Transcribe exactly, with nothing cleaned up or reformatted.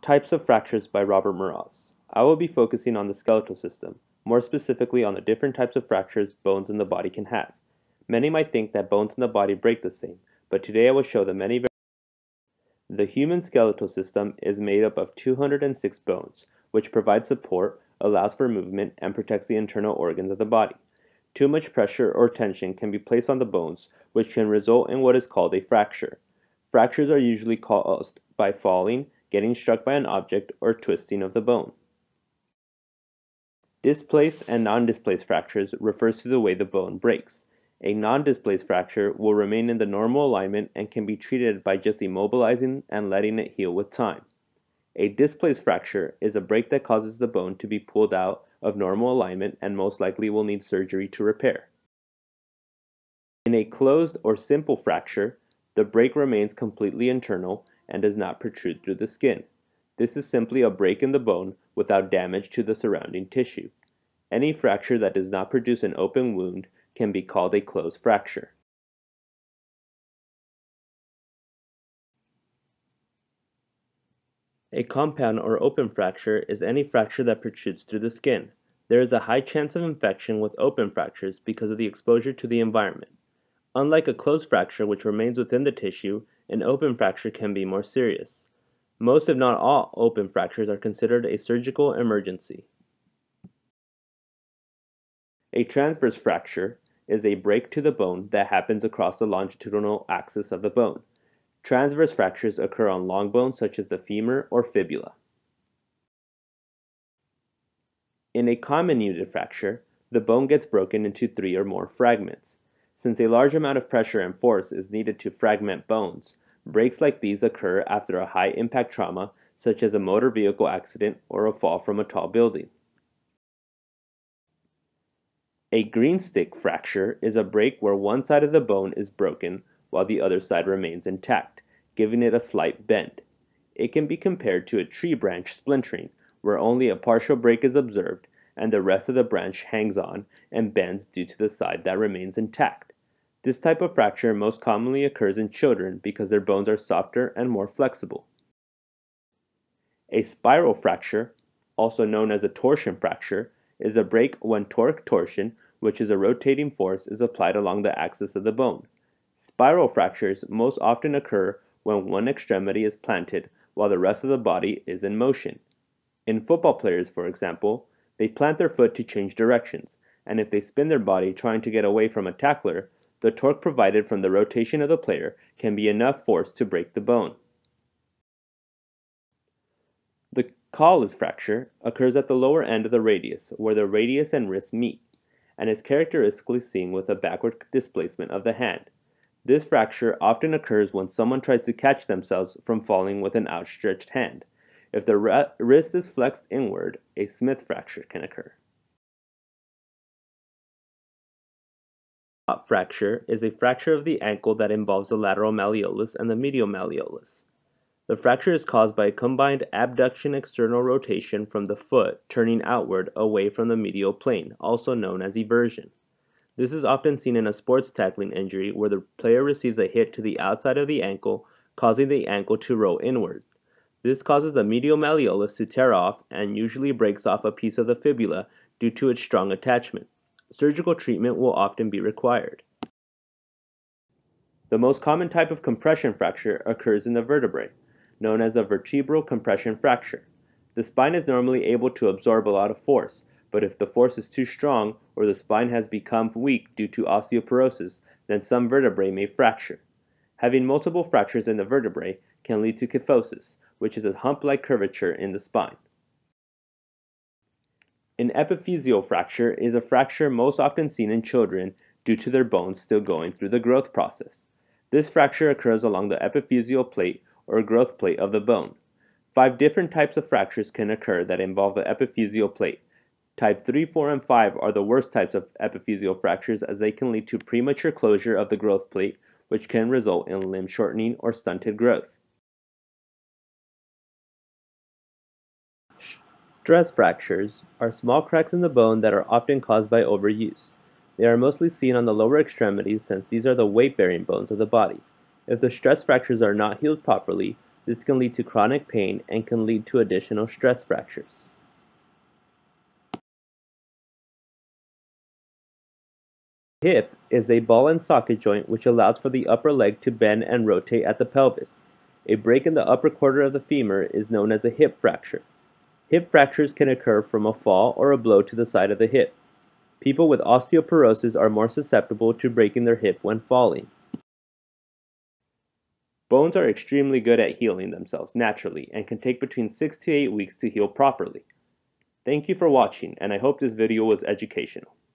Types of Fractures by Robert Moroz. I will be focusing on the skeletal system, more specifically on the different types of fractures bones in the body can have. Many might think that bones in the body break the same, but today I will show the many variations. The human skeletal system is made up of two hundred six bones, which provide support, allows for movement, and protects the internal organs of the body. Too much pressure or tension can be placed on the bones, which can result in what is called a fracture. Fractures are usually caused by falling, getting struck by an object, or twisting of the bone. Displaced and non-displaced fractures refers to the way the bone breaks. A non-displaced fracture will remain in the normal alignment and can be treated by just immobilizing and letting it heal with time. A displaced fracture is a break that causes the bone to be pulled out of normal alignment and most likely will need surgery to repair. In a closed or simple fracture, the break remains completely internal and does not protrude through the skin. This is simply a break in the bone without damage to the surrounding tissue. Any fracture that does not produce an open wound can be called a closed fracture. A compound or open fracture is any fracture that protrudes through the skin. There is a high chance of infection with open fractures because of the exposure to the environment. Unlike a closed fracture which remains within the tissue, an open fracture can be more serious. Most, if not all, open fractures are considered a surgical emergency. A transverse fracture is a break to the bone that happens across the longitudinal axis of the bone. Transverse fractures occur on long bones such as the femur or fibula. In a comminuted fracture, the bone gets broken into three or more fragments. Since a large amount of pressure and force is needed to fragment bones, breaks like these occur after a high-impact trauma such as a motor vehicle accident or a fall from a tall building. A green stick fracture is a break where one side of the bone is broken while the other side remains intact, giving it a slight bend. It can be compared to a tree branch splintering, where only a partial break is observed and the rest of the branch hangs on and bends due to the side that remains intact. This type of fracture most commonly occurs in children because their bones are softer and more flexible. A spiral fracture, also known as a torsion fracture, is a break when torque torsion, which is a rotating force, is applied along the axis of the bone. Spiral fractures most often occur when one extremity is planted while the rest of the body is in motion. In football players, for example, they plant their foot to change directions, and if they spin their body trying to get away from a tackler, the torque provided from the rotation of the player can be enough force to break the bone. The colles fracture occurs at the lower end of the radius, where the radius and wrist meet, and is characteristically seen with a backward displacement of the hand. This fracture often occurs when someone tries to catch themselves from falling with an outstretched hand. If the wrist is flexed inward, a Smith fracture can occur. Top fracture is a fracture of the ankle that involves the lateral malleolus and the medial malleolus. The fracture is caused by a combined abduction external rotation from the foot turning outward away from the medial plane, also known as eversion. This is often seen in a sports tackling injury where the player receives a hit to the outside of the ankle, causing the ankle to roll inward. This causes the medial malleolus to tear off and usually breaks off a piece of the fibula due to its strong attachment. Surgical treatment will often be required. The most common type of compression fracture occurs in the vertebrae, known as a vertebral compression fracture. The spine is normally able to absorb a lot of force, but if the force is too strong or the spine has become weak due to osteoporosis, then some vertebrae may fracture. Having multiple fractures in the vertebrae can lead to kyphosis, which is a hump-like curvature in the spine. An epiphyseal fracture is a fracture most often seen in children due to their bones still going through the growth process. This fracture occurs along the epiphyseal plate or growth plate of the bone. Five different types of fractures can occur that involve the epiphyseal plate. Type three, four, and five are the worst types of epiphyseal fractures as they can lead to premature closure of the growth plate, which can result in limb shortening or stunted growth. Stress fractures are small cracks in the bone that are often caused by overuse. They are mostly seen on the lower extremities since these are the weight-bearing bones of the body. If the stress fractures are not healed properly, This can lead to chronic pain and can lead to additional stress fractures. Hip is a ball and socket joint which allows for the upper leg to bend and rotate at the pelvis. A break in the upper quarter of the femur is known as a hip fracture. Hip fractures can occur from a fall or a blow to the side of the hip. People with osteoporosis are more susceptible to breaking their hip when falling. Bones are extremely good at healing themselves naturally and can take between six to eight weeks to heal properly. Thank you for watching, and I hope this video was educational.